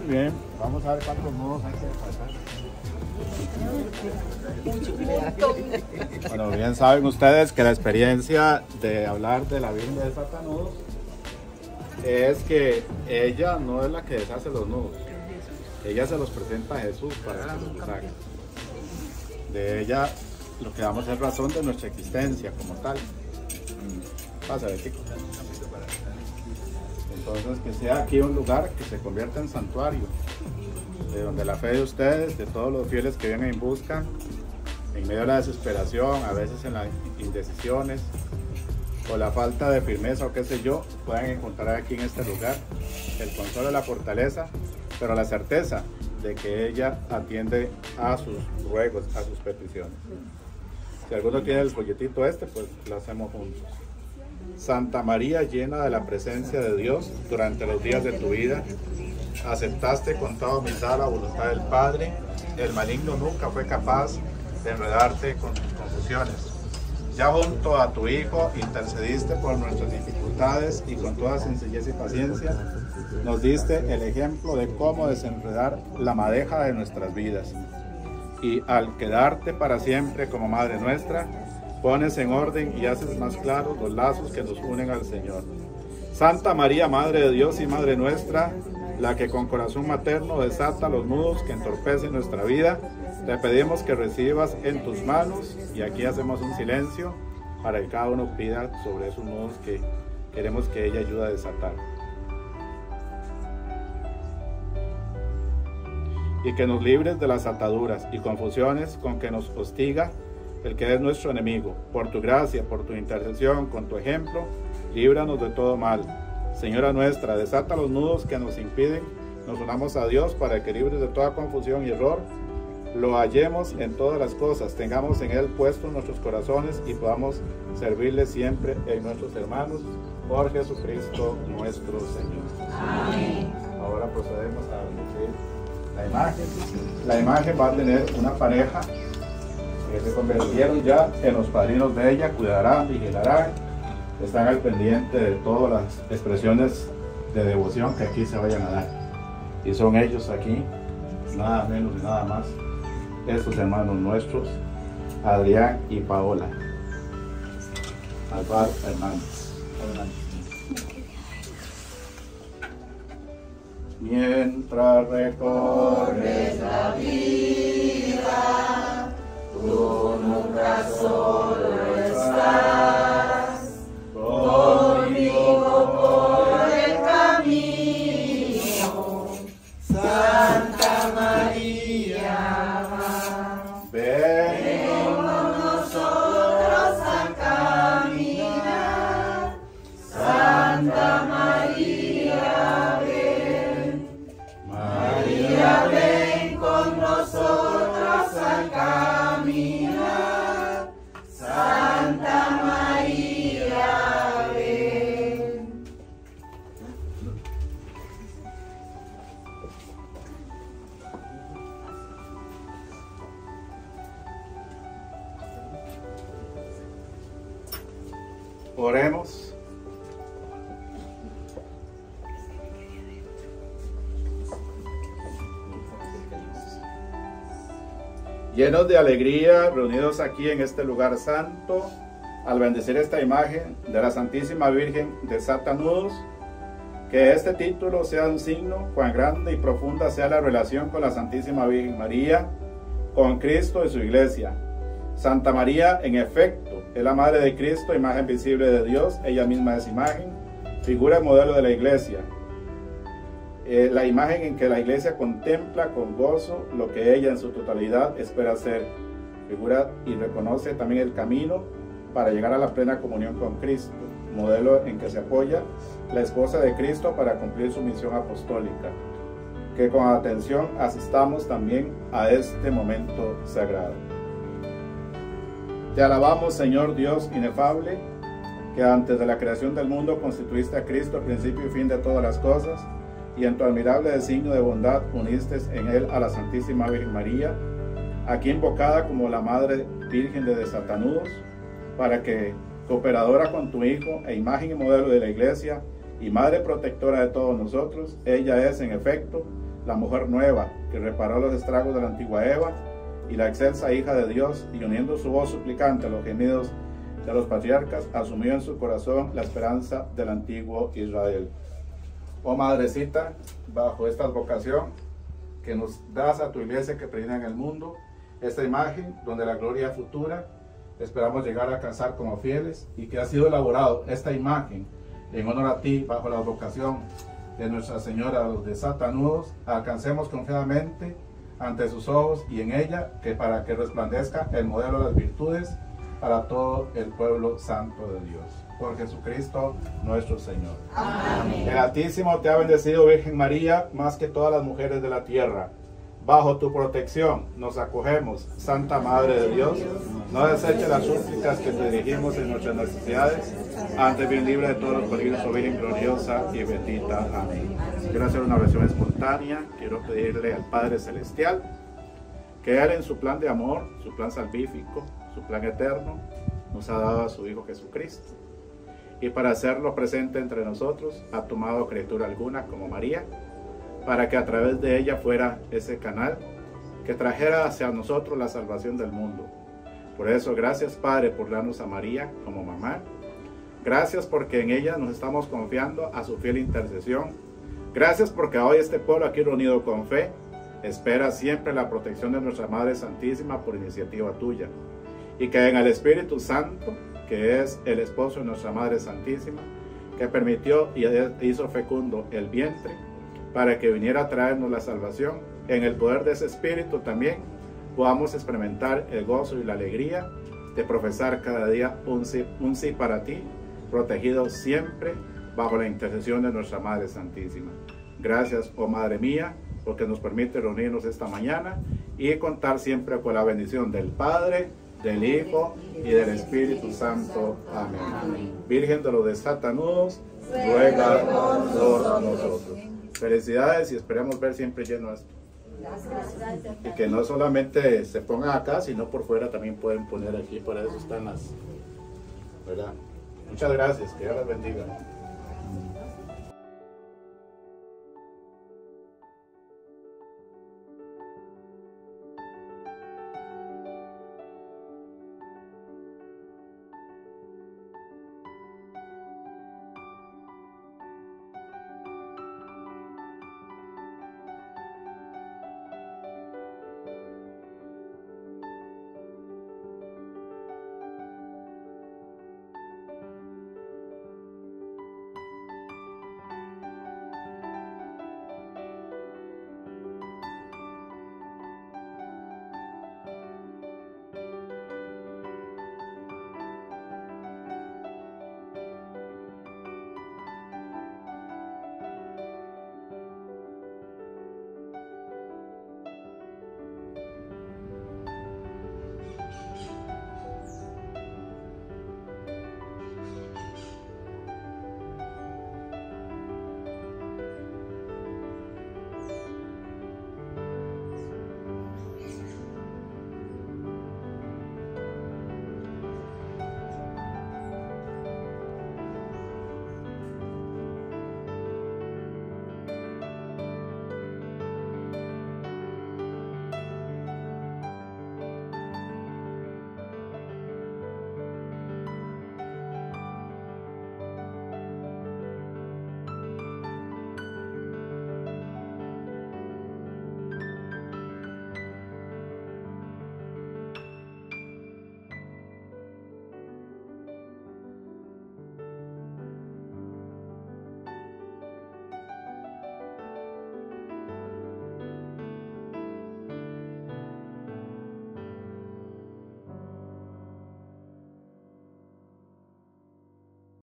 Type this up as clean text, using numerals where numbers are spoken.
Muy bien, vamos a ver cuántos nudos hay que pasar. Bueno, bien saben ustedes que la experiencia de hablar de la Virgen de Desatanudos es que ella no es la que deshace los nudos, ella se los presenta a Jesús para que los deshaga. De ella lo que damos es razón de nuestra existencia como tal. Pásale, chicos. Entonces, que sea aquí un lugar que se convierta en santuario, de donde la fe de ustedes, de todos los fieles que vienen en busca, en medio de la desesperación, a veces en las indecisiones o la falta de firmeza o qué sé yo, puedan encontrar aquí en este lugar el consuelo, la fortaleza, pero la certeza de que ella atiende a sus ruegos, a sus peticiones. Si alguno tiene el folletito pues lo hacemos juntos. Santa María, llena de la presencia de Dios durante los días de tu vida, aceptaste con toda humildad la voluntad del Padre. El maligno nunca fue capaz de enredarte con tus confusiones. Ya junto a tu Hijo intercediste por nuestras dificultades y con toda sencillez y paciencia nos diste el ejemplo de cómo desenredar la madeja de nuestras vidas. Y al quedarte para siempre como Madre nuestra, pones en orden y haces más claros los lazos que nos unen al Señor. Santa María, Madre de Dios y Madre nuestra, la que con corazón materno desata los nudos que entorpecen nuestra vida, te pedimos que recibas en tus manos, y aquí hacemos un silencio para que cada uno pida sobre esos nudos que queremos que ella ayude a desatar. Y que nos libres de las ataduras y confusiones con que nos hostiga el que es nuestro enemigo. Por tu gracia, por tu intercesión, con tu ejemplo, líbranos de todo mal. Señora nuestra, desata los nudos que nos impiden, nos unamos a Dios para que, libres de toda confusión y error, lo hallemos en todas las cosas, tengamos en Él puestos nuestros corazones y podamos servirle siempre en nuestros hermanos, por Jesucristo nuestro Señor. Amén. Ahora procedemos a recibir la imagen. La imagen va a tener una pareja que se convirtieron ya en los padrinos de ella, cuidarán, vigilarán, están al pendiente de todas las expresiones de devoción que aquí se vayan a dar. Y son ellos aquí, nada menos y nada más, estos hermanos nuestros, Adrián y Paola. Alvar Hernández. Mientras recorres la vida, tú nunca solo estás, conmigo por el camino. Santa María, ven con nosotros a caminar. Santa María, ven. María, ven con nosotros a caminar. Santa María, ven. Oremos. Llenos de alegría, reunidos aquí en este lugar santo, al bendecir esta imagen de la Santísima Virgen de Desatanudos, que este título sea un signo cuán grande y profunda sea la relación con la Santísima Virgen María, con Cristo y su Iglesia. Santa María, en efecto, es la Madre de Cristo, imagen visible de Dios, ella misma es imagen, figura y modelo de la Iglesia. La imagen en que la Iglesia contempla con gozo lo que ella en su totalidad espera ser, figura y reconoce también el camino para llegar a la plena comunión con Cristo, modelo en que se apoya la esposa de Cristo para cumplir su misión apostólica. Que con atención asistamos también a este momento sagrado. Te alabamos, Señor Dios inefable, que antes de la creación del mundo constituiste a Cristo principio y fin de todas las cosas, y en tu admirable designio de bondad uniste en él a la Santísima Virgen María, aquí invocada como la Madre Virgen de Desatanudos, para que, cooperadora con tu Hijo e imagen y modelo de la Iglesia, y Madre protectora de todos nosotros, ella es, en efecto, la mujer nueva, que reparó los estragos de la antigua Eva, y la excelsa hija de Dios, y uniendo su voz suplicante a los gemidos de los patriarcas, asumió en su corazón la esperanza del antiguo Israel. Oh Madrecita, bajo esta vocación que nos das a tu iglesia que peregrina en el mundo, esta imagen donde la gloria futura esperamos llegar a alcanzar como fieles, y que ha sido elaborado esta imagen en honor a ti bajo la vocación de Nuestra Señora los desatanudos, alcancemos confiadamente ante sus ojos y en ella, que para que resplandezca el modelo de las virtudes para todo el pueblo santo de Dios. Por Jesucristo nuestro Señor. Amén. El Altísimo te ha bendecido, Virgen María, más que todas las mujeres de la tierra. Bajo tu protección nos acogemos, Santa Madre de Dios. No deseches las súplicas que te dirigimos en nuestras necesidades. Antes bien libre de todos los peligros, oh Virgen gloriosa y bendita. Amén. Quiero hacer una oración espontánea. Quiero pedirle al Padre Celestial que Él, en su plan de amor, su plan salvífico, su plan eterno, nos ha dado a su Hijo Jesucristo. Y para hacerlo presente entre nosotros, ha tomado criatura alguna como María, para que a través de ella fuera ese canal que trajera hacia nosotros la salvación del mundo. Por eso, gracias Padre por darnos a María como mamá. Gracias porque en ella nos estamos confiando a su fiel intercesión. Gracias porque hoy este pueblo aquí reunido con fe espera siempre la protección de nuestra Madre Santísima por iniciativa tuya. Y que en el Espíritu Santo, que es el esposo de nuestra Madre Santísima, que permitió y hizo fecundo el vientre, para que viniera a traernos la salvación, en el poder de ese Espíritu también podamos experimentar el gozo y la alegría de profesar cada día un sí para ti, protegido siempre bajo la intercesión de nuestra Madre Santísima. Gracias, oh Madre mía, porque nos permite reunirnos esta mañana y contar siempre con la bendición del Padre, del Hijo y del Espíritu Santo. Amén. Virgen de los desatanudos, ruega por nosotros. Felicidades y esperemos ver siempre lleno esto. Y que no solamente se pongan acá, sino por fuera también pueden poner aquí, para eso están las, ¿verdad? Muchas gracias, que Dios las bendiga.